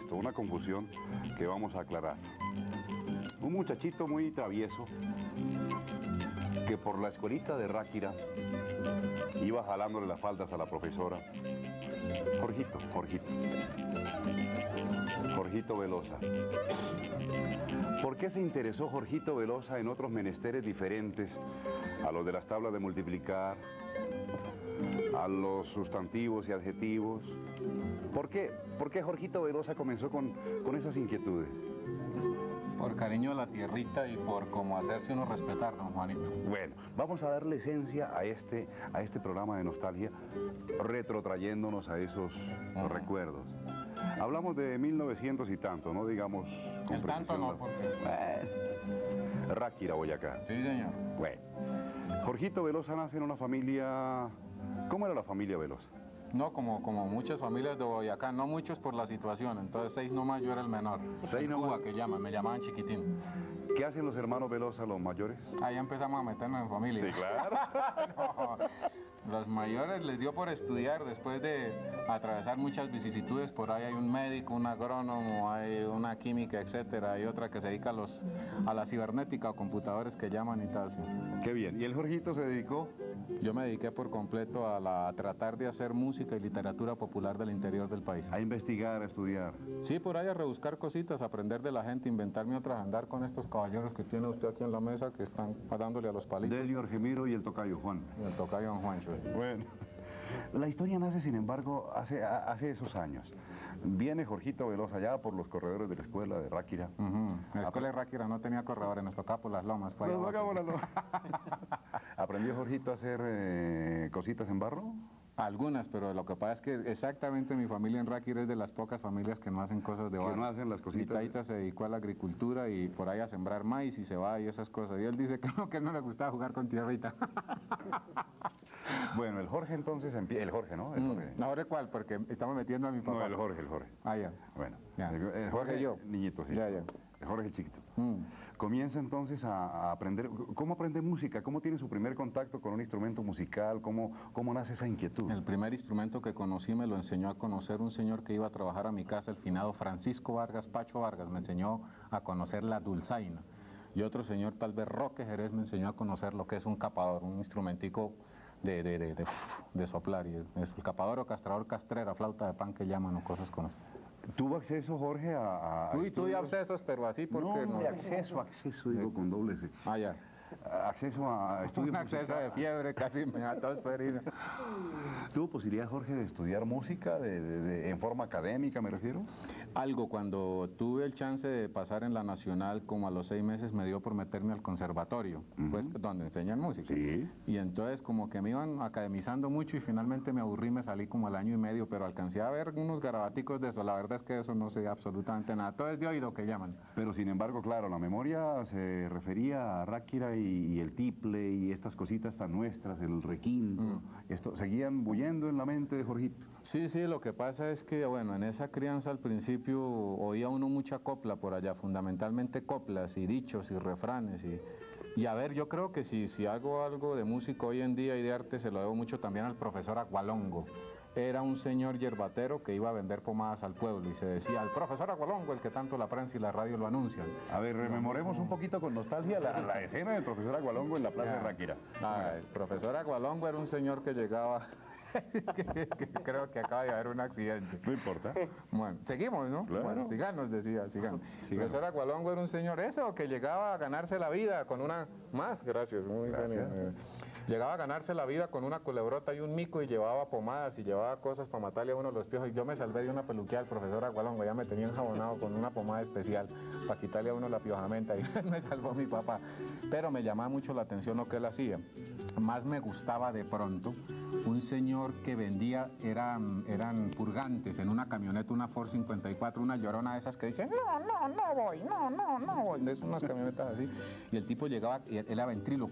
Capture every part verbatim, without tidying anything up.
esto, una confusión que vamos a aclarar. Un muchachito muy travieso que por la escuelita de Ráquira iba jalándole las faldas a la profesora. Jorgito, Jorgito. Jorgito Velosa. ¿Por qué se interesó Jorgito Velosa en otros menesteres diferentes a los de las tablas de multiplicar, a los sustantivos y adjetivos? ¿Por qué, ¿Por qué Jorgito Velosa comenzó con, con esas inquietudes? Por cariño a la tierrita y por cómo hacerse uno respetar, don Juanito. Bueno, vamos a darle esencia a este, a este programa de nostalgia, retrotrayéndonos a esos uh-huh. recuerdos. Hablamos de mil novecientos y tanto, no digamos... El tanto no, porque... Bueno, Ráquira, Boyacá. Sí, señor. Bueno, Jorgito Velosa nace en una familia... ¿Cómo era la familia Velosa? No, como, como muchas familias de Boyacá, no muchos por la situación, entonces seis nomás, yo era el menor. Seis el Cuba nomás. Que llaman, me llamaban chiquitín. ¿Qué hacen los hermanos Velosa, los mayores? Ahí empezamos a meternos en familia. Sí, claro. No, los mayores les dio por estudiar después de atravesar muchas vicisitudes. Por ahí hay un médico, un agrónomo, hay una química, etcétera. Hay otra que se dedica a, los, a la cibernética o computadores que llaman y tal. Sí. Qué bien. ¿Y el Jorgito se dedicó? Yo me dediqué por completo a, la, a tratar de hacer música y literatura popular del interior del país. A investigar, a estudiar. Sí, por ahí a rebuscar cositas, aprender de la gente, inventarme otras, andar con estos caballeros que tiene usted aquí en la mesa que están dándole a los palitos. Delio Argemiro y el tocayo Juan. Y el tocayo don Juancho. Bueno, la historia nace, sin embargo, hace, hace esos años. Viene Jorgito Velosa allá por los corredores de la escuela de Ráquira. Uh-huh. La escuela de Ráquira no tenía corredores, nos tocaba por las lomas. Nos tocaba por las lomas. ¿Aprendió Jorgito a hacer eh, cositas en barro? Algunas, pero lo que pasa es que exactamente mi familia en Ráquira es de las pocas familias que no hacen cosas de barro. Que no hacen las cositas. Mi taita se dedicó a la agricultura y por ahí a sembrar maíz y cebada y esas cosas. Y él dice que no, que no le gustaba jugar con tierrita. Bueno, el Jorge entonces empieza... El Jorge, ¿no? El Mm. Jorge. ¿No, Jorge cuál? Porque estamos metiendo a mi papá. No, el Jorge, el Jorge. Ah, ya. Bueno, ya. El, el Jorge, Jorge yo. Niñito, sí. Ya, ya. El Jorge chiquito. Mm. Comienza entonces a, a aprender... ¿Cómo aprende música? ¿Cómo tiene su primer contacto con un instrumento musical? ¿Cómo, cómo nace esa inquietud? El primer instrumento que conocí me lo enseñó a conocer un señor que iba a trabajar a mi casa, el finado Francisco Vargas, Pacho Vargas, me enseñó a conocer la dulzaina. Y otro señor, tal vez Roque Jerez, me enseñó a conocer lo que es un capador, un instrumentico de, de, de, de, de soplar. Y es el capador o castrador castrera, flauta de pan que llaman o cosas con eso. ¿Tuvo acceso, Jorge, a...? a Tú y tú y accesos, pero así porque no... no. No, acceso, acceso, digo, con doble C. Ah, ya. Acceso a estudios Un acceso musicales. de fiebre, casi me da tos perina. ¿Tuvo posibilidad, Jorge, de estudiar música de, de, de, en forma académica, me refiero? Algo, cuando tuve el chance de pasar en la Nacional, como a los seis meses me dio por meterme al conservatorio, uh-huh. pues donde enseñan música. Sí. Y entonces como que me iban academizando mucho y finalmente me aburrí, me salí como al año y medio, pero alcancé a ver unos garabaticos de eso. La verdad es que eso no sé absolutamente nada. Todo es de oído que llaman. Pero sin embargo, claro, la memoria se refería a Ráquira y, y el tiple y estas cositas tan nuestras, el requinto. Mm. Esto seguían bullendo en la mente de Jorgito. Sí, sí, lo que pasa es que, bueno, en esa crianza al principio oía uno mucha copla por allá, fundamentalmente coplas y dichos y refranes. Y, y a ver, yo creo que si, si hago algo de música hoy en día y de arte, se lo debo mucho también al profesor Agualongo. Era un señor yerbatero que iba a vender pomadas al pueblo y se decía, el profesor Agualongo, el que tanto la prensa y la radio lo anuncian. A ver, rememoremos un poquito con nostalgia la, la escena del profesor Agualongo en la plaza ya. de Ráquira. Ah, el profesor Agualongo era un señor que llegaba... que, que creo que acaba de haber un accidente. No importa. Bueno, seguimos, ¿no? Claro. Bueno, siganos, decía, sigan. El profesor Agualongo era un señor eso, que llegaba a ganarse la vida con una... Más, gracias, muy gracias. bien. Llegaba a ganarse la vida con una culebrota y un mico y llevaba pomadas y llevaba cosas para matarle a uno los piojos. Y yo me salvé de una peluqueada del profesor Agualongo, ya me tenía enjabonado con una pomada especial para quitarle a uno la piojamenta y me salvó mi papá. Pero me llamaba mucho la atención lo que él hacía. Más me gustaba de pronto un señor que vendía, eran, eran purgantes en una camioneta, una Ford cincuenta y cuatro, una llorona de esas que dicen, no, no, no voy, no, no, no voy. Es unas camionetas así. Y el tipo llegaba, él era ventríloco.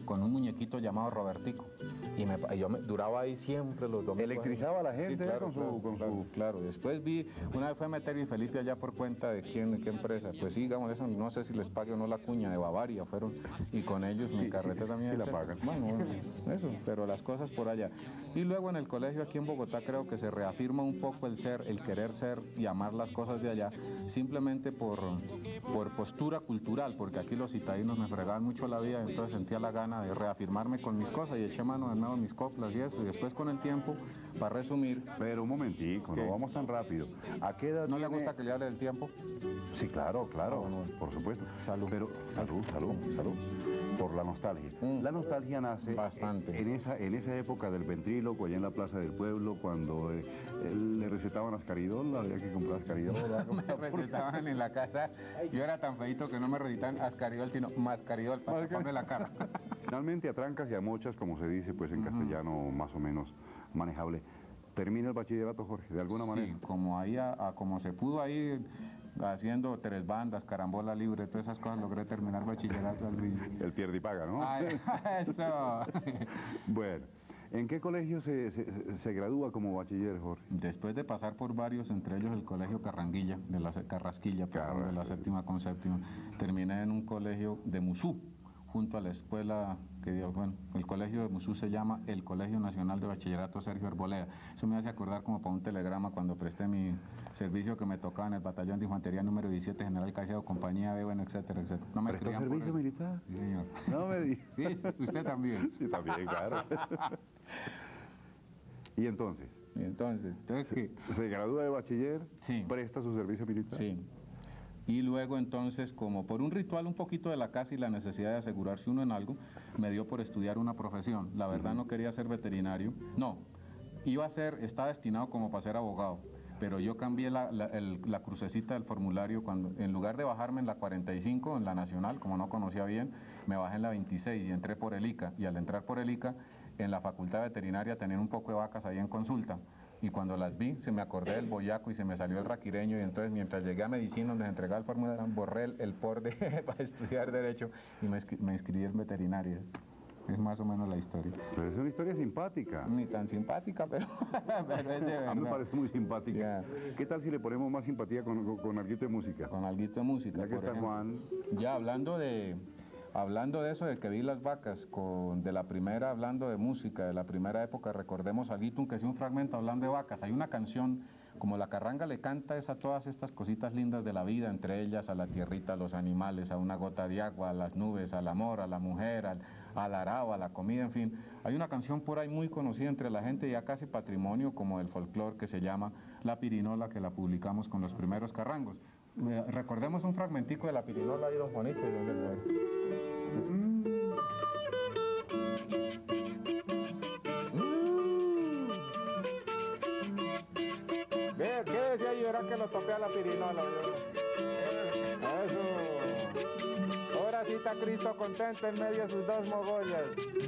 con un muñequito llamado Robertico. Y, me, y yo me, duraba ahí siempre los domingos. ¿Electrizaba a la gente? Sí, claro, con su, claro, con claro, su... claro. Después vi, una vez fue a meter mi Felipe allá por cuenta de quién, de qué empresa. Pues sí, digamos, eso no sé si les pague o no la cuña de Bavaria, fueron, y con ellos mi Sí, carrete sí, también. sí la pagan. Bueno, eso, pero las cosas por allá. Y luego en el colegio aquí en Bogotá creo que se reafirma un poco el ser, el querer ser y amar las cosas de allá, simplemente por, por postura cultural, porque aquí los citadinos me fregaban mucho la vida, entonces sentía la gana de reafirmarme con mis cosas y eché mano de nuevo a mis coplas y eso, y después con el tiempo, para resumir... Pero un momentico, ¿Qué? no vamos tan rápido. ¿A qué edad ¿No le tiene- gusta que le hable del tiempo? Sí, claro, claro, Ah, bueno. por supuesto. Salud. Pero, salud, salud, salud. Por la nostalgia. Mm. La nostalgia nace Bastante. en esa, en esa época del ventríloco, allá en la plaza del pueblo, cuando eh, él le recetaban ascaridol, había que comprar ascaridol. Me recetaban en la casa, yo era tan feito que no me recetaban ascaridol, sino mascaridol para taparme la cara. Finalmente, a trancas y a mochas, como se dice, pues en Ujú. castellano más o menos manejable. Termina el bachillerato, Jorge, de alguna manera. Sí, como ahí, a, a como se pudo ahí, haciendo tres bandas, carambola libre, todas esas cosas, logré terminar bachillerato al fin. El pierde y paga, ¿no? Ay, eso. Bueno, ¿en qué colegio se, se, se gradúa como bachiller, Jorge? Después de pasar por varios, entre ellos el colegio Carranguilla, de la se- Carrasquilla, perdón, de la Carrasquilla. séptima con séptima, terminé en un colegio de Musú, junto a la escuela, que dio- bueno, el colegio de Musú se llama el Colegio Nacional de Bachillerato Sergio Arboleda. Eso me hace acordar como para un telegrama cuando presté mi servicio que me tocaba en el batallón de infantería número diecisiete, General Caicedo, compañía B, bueno, etcétera, etcétera. No me ¿Prestó escribían por servicio el- militar? Sí, señor. No me digas. Sí, usted también. Sí, también, claro. Y entonces, Y entonces, entonces ¿qué? se gradúa de bachiller, Sí. presta su servicio militar. Sí. Y luego entonces, como por un ritual un poquito de la casa y la necesidad de asegurarse uno en algo, me dio por estudiar una profesión. La verdad no quería ser veterinario. No, iba a ser, estaba destinado como para ser abogado. Pero yo cambié la, la, el- la crucecita del formulario cuando, en lugar de bajarme en la cuarenta y cinco, en la nacional, como no conocía bien, me bajé en la veintiséis y entré por el I C A. Y al entrar por el I C A, en la facultad veterinaria tenían un poco de vacas ahí en consulta. Y cuando las vi, se me acordé del boyaco y se me salió el raquireño. Y entonces, mientras llegué a medicina, donde se entregaba el formulario, borré el, el por de para estudiar Derecho y me, inscri- me inscribí en veterinaria. Es más o menos la historia. Pero es una historia simpática. Ni tan simpática, pero, pero es de A mí me verdad. parece muy simpática. Ya. ¿Qué tal si le ponemos más simpatía con, con, con alguito de música? Con alguito de música, Ya que por está ejemplo. Juan. Ya hablando de, hablando de eso, de que vi las vacas, con, de la primera, hablando de música, de la primera época, recordemos a Guito, que es un fragmento hablando de vacas. Hay una canción, como la carranga le canta es a todas estas cositas lindas de la vida, entre ellas a la tierrita, a los animales, a una gota de agua, a las nubes, al amor, a la mujer, al, al arao, a la comida, en fin. Hay una canción por ahí muy conocida entre la gente, ya casi patrimonio como del folclore, que se llama La Pirinola, que la publicamos con los primeros carrangos. Eh, Recordemos un fragmentico de La Pirinola ahí, don Juanito. ¿Dónde lo ve? Ve, quédese ahí, verá que lo topé a la pirinola. ¿Verdad? Eso. Ahora sí está Cristo contento en medio de sus dos mogollas.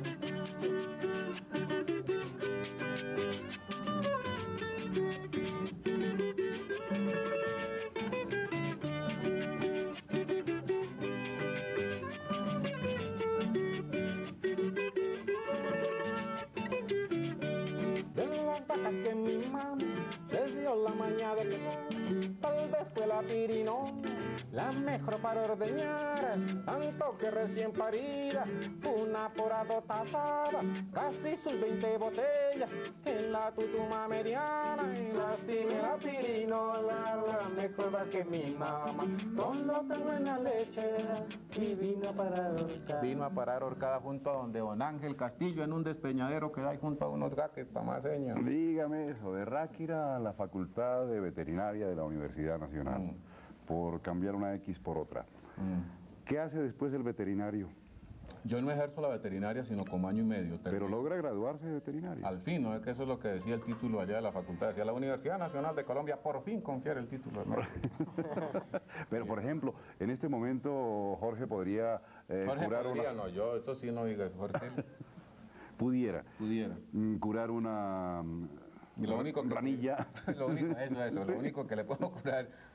De las vacas que mi mamá les dio la mañana de que tal vez fue la pirinola la mejor para ordeñar, tanto que recién parida, una porado tapada, casi sus veinte botellas en la tutuma mediana, y lastime la pirinola, la mejor va que mi mamá, con lo que buena lechera, y vino a parar horcada. Vino a parar horcada junto a donde don Ángel Castillo, en un despeñadero que hay junto a unos gaques para más señas. Dígame eso, de Ráquira a la Facultad de Veterinaria de la Universidad Nacional, Mm. por cambiar una X por otra. Mm. ¿Qué hace después el veterinario? Yo no ejerzo la veterinaria sino como año y medio. Pero termino. logra graduarse de veterinario. Al fin, ¿no? Es que eso es lo que decía el título allá de la facultad. Decía, la Universidad Nacional de Colombia por fin confiere el título de médico. Pero, por ejemplo, en este momento Jorge podría eh, Jorge curar podría, una... no, yo esto sí no digas, Jorge Pudiera pudiera. mm, curar una mm, Y lo único que, ranilla. lo único, eso, eso, lo único que le puedo curar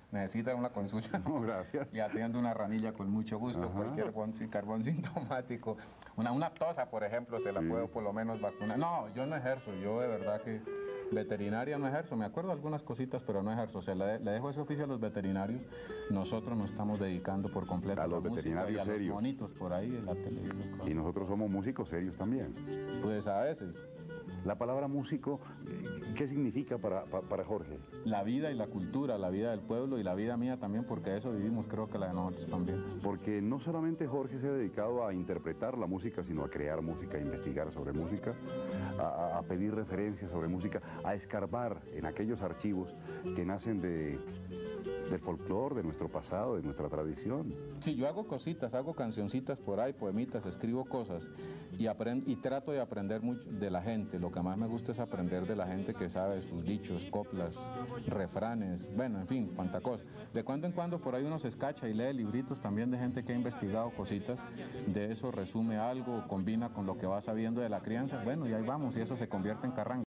necesita una consulta. No, gracias. Le atiendo una ranilla con mucho gusto, Ajá. cualquier bon- carbón sintomático. Una, una tosa, por ejemplo, se la Sí. puedo por lo menos vacunar. No, yo no ejerzo, yo de verdad que veterinaria no ejerzo. Me acuerdo algunas cositas, pero no ejerzo. O sea, le, le dejo ese oficio a los veterinarios. Nosotros nos estamos dedicando por completo A a, los la música veterinarios y a serios. los monitos por ahí en la tele. y esas cosas. Y nosotros somos músicos serios también. Pues a veces. La palabra músico, ¿qué significa para, pa- para Jorge? La vida y la cultura, la vida del pueblo y la vida mía también, porque de eso vivimos, creo que la de nosotros también. Porque no solamente Jorge se ha dedicado a interpretar la música, sino a crear música, a investigar sobre música, a, a- a pedir referencias sobre música, a escarbar en aquellos archivos que nacen de, del folclore, de nuestro pasado, de nuestra tradición. Sí, yo hago cositas, hago cancioncitas por ahí, poemitas, escribo cosas y, aprend- y trato de aprender mucho de la gente. Lo que más me gusta es aprender de la gente que sabe sus dichos, coplas, refranes, bueno, en fin, cuanta cosa. De cuando en cuando por ahí uno se escacha y lee libritos también de gente que ha investigado cositas, de eso resume algo, combina con lo que va sabiendo de la crianza, bueno, y ahí vamos, y eso se convierte en carranga.